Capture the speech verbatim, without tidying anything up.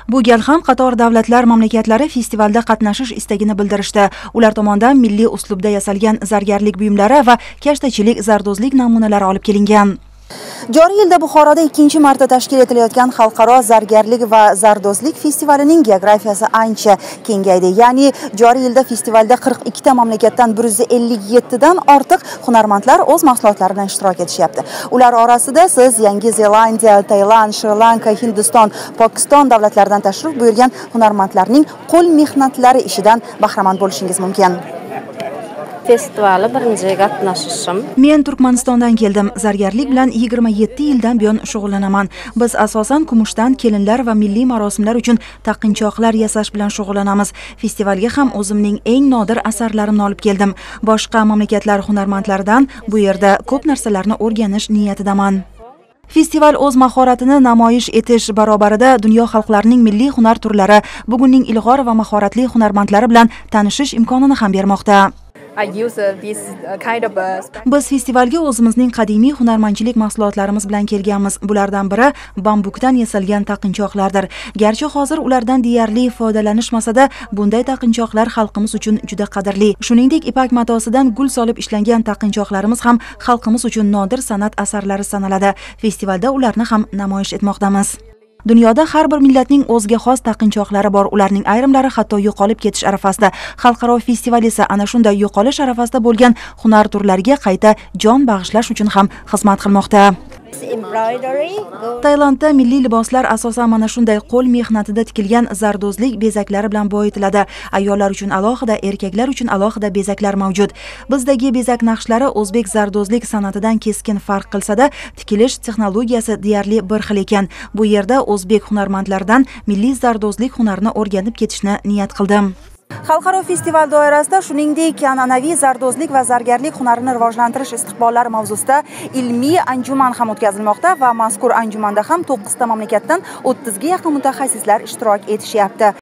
Bu gal ham qator davlatlar mamlakatlari festivalda qatnashish istagini bildirishdi. Ular tomonidan milliy uslubda yasalgan zargarlik buyumlari va kashtachilik, zardozlik namunalari olib kelingan. Joriy yilda Buxoroda ikkinchi marta tashkil etilayotgan Xalqaro zargarlik va zardozlik festivalining geografiyasi ancha kengaydi. Ya'ni joriy yilda festivalda qirq ikkita mamlakatdan bir yuz ellik yetti dan ortiq hunarmandlar o'z mahsulotlari bilan ishtirok etishyapti. Ular orasida siz Yangi Zelandiya, Tailand, Shri-Lanka, Hindiston, Pokiston davlatlaridan tashrif buyurgan hunarmandlarning qo'l mehnatlari ishidan bahramand bo'lishingiz mumkin. Festivali birinchi qatnashishim. Men Turkmanistondan keldim. Zargarlik bilan yigirma yetti yildan buyon shug'ullanaman. Biz asosan kumushdan kelinlar va milliy marosimlar uchun taqinchoqlar yasash bilan shug'ullanamiz. Festivalga ham o'zimning eng nodir asarlarimni olib keldim. Boshqa mamlakatlar hunarmandlaridan bu yerda ko'p narsalarni o'rganish niyatidaman. Festival o'z mahoratini namoyish etish barobarida dunyo xalqlarining milliy hunar turlari, bugunning ilg'or va mahoratli hunarmandlari bilan tanishish imkonini ham bermoqda. Biz festivalga o'zimizning qadimiy hunarmandchilik mahsulotlarimiz bilan kelganmiz. Bulardan biri bambukdan yasalgan taqinchoqlardir. Garchi hozir ulardan deyarli foydalanishmasa-da, bunday taqinchoqlar xalqimiz uchun juda qadrli. Shuningdek, ipak matosidan gul solib ishlangan taqinchoqlarimiz ham xalqimiz uchun nodir san'at asarlari sanaladi. Festivalda ularni ham namoyish etmoqdamiz. Dunyoda har bir millatning o'ziga xos taqinchoqlari bor. Ularning ayrimlari hatto yo'qolib ketish arafasida. Xalqaro festival esa ana shunday yo'qolish arafasida bo'lgan hunar turlariga qayta jon bag'ishlash uchun ham xizmat qilmoqda. Tailandda milliy liboslar asosan mana shunday qo'l mehnatida tikilgan zardozlik bezaklari bilan boyitiladi. Ayollar uchun alohida, erkaklar uchun alohida bezaklar mavjud. Bizdagi bezak naqshlari o'zbek zardozlik san'atidan keskin farq qilsa-da, tikilish texnologiyasi deyarli bir xil ekan. Bu yerda o'zbek hunarmandlaridan milliy zardozlik hunarini o'rganib ketishni niyat qildim. Xalqaro festival doirasida shuningdek an'anaviy zardozlik va zargarlik hunarini rivojlantirish istiqbollari mavzusida ilmiy anjuman ham o'tkazilmoqda va mazkur anjumanda ham to'qqizta mamlakatdan o'ttizga yaqin mutaxassislar ishtirok etishyapti.